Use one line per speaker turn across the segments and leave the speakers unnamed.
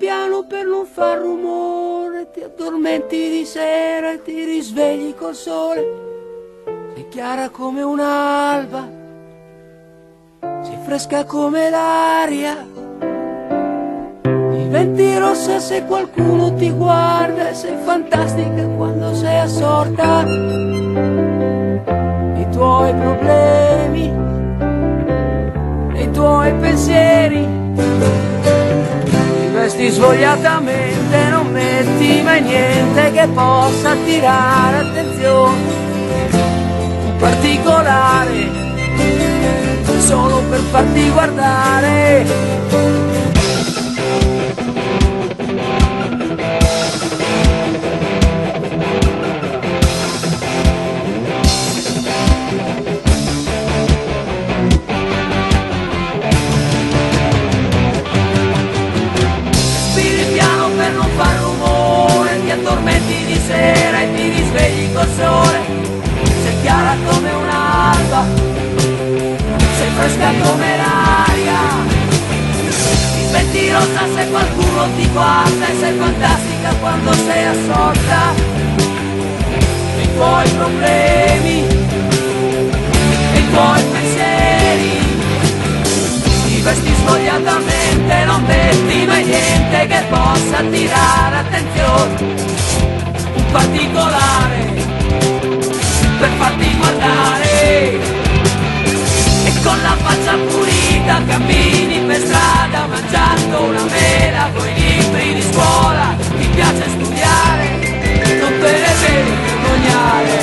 piano per non far rumore, ti addormenti di sera e ti risvegli col sole. Sei chiara come un'alba, sei fresca come l'aria, diventi rossa se qualcuno ti guarda e sei fantastica quando sei assorta. I tuoi problemi, i tuoi pensieri, ti vesti svogliatamente, non metti mai niente che possa attirare attenzione particolare, solo per farti guardare. Respiri piano per non far rumore, ti addormenti di sera e ti risvegli col sole. Sei chiara come un'alba, sei fresca come l'aria, diventi rossa se qualcuno ti guarda e sei fantastica quando sei assorta. I tuoi problemi, i tuoi pensieri, ti vesti svogliatamente, non metti mai niente che possa attirare attenzione particolare per farti guardare. E con la faccia pulita cammini per strada mangiando una mela con i libri di scuola. Ti piace studiare, non te ne devi vergognare.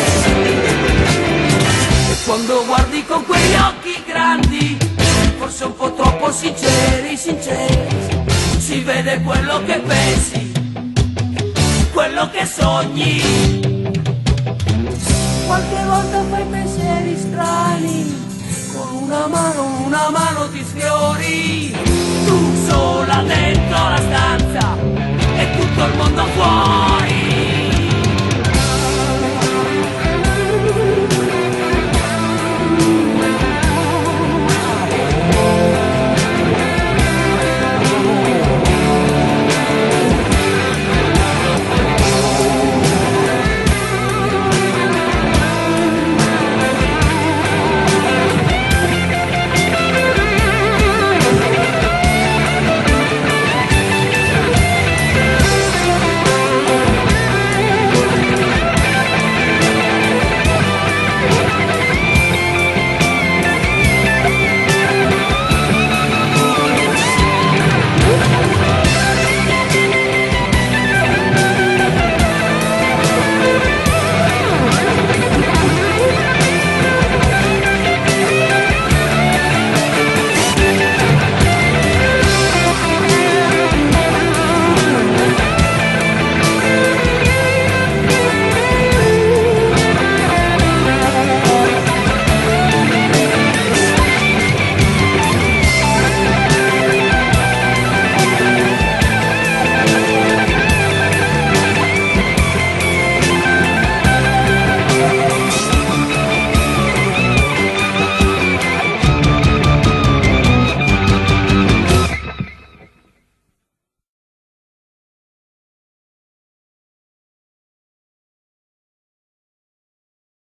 E quando guardi con quegli occhi grandi, forse un po' troppo sinceri, si vede quello che pensi, quello che sogni. Qualche volta fai pensieri strani, con una mano ti sfiori.